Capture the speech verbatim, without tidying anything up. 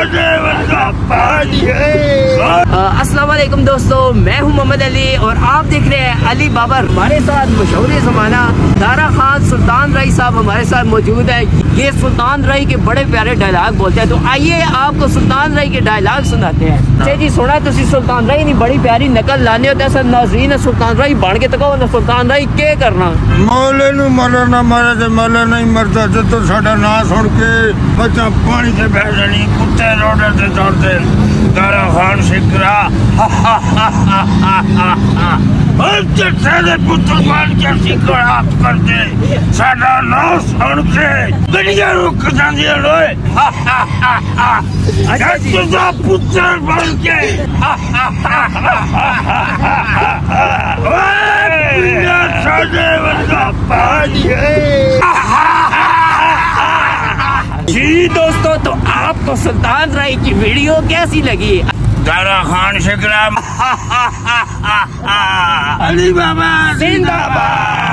अस्सलाम वालेकुम दोस्तों, मैं हूं मोहम्मद अली और आप देख रहे हैं अली बाबर। हमारे साथ मशहूर ज़माना दारा खान सुल्तान रई साहब हमारे साथ मौजूद है। ये सुल्तान रई के बड़े प्यारे डायलॉग बोलते हैं, तो आइए आपको सुल्तान रई के डायलॉग सुनाते हैं। अच्छा जी, सुना तुसी सुल्तान रई नी बड़ी प्यारी नकल लाने होते हैं। नाज़रीन सुल्तान रई बन के तको ना सुल्तान रई के करना मौले नू मरना ना मारे ते मौला नहीं मरता। जो साडा ना सुन के बच्चा पानी से बह जानी, कुत्ते रोडे से दौड़ते दारा खान सिकरा पुत्र मान के सिकरा करते साडा ना सुन के गड्डियां रुक जांदियां लोए। तुझा पुत्र बन के साडे वर्गा पानी जी दोस्तों, तो आपको सुल्तान रई की वीडियो कैसी लगी? दारा खान शिकरा अली बाबा जिंदाबाद।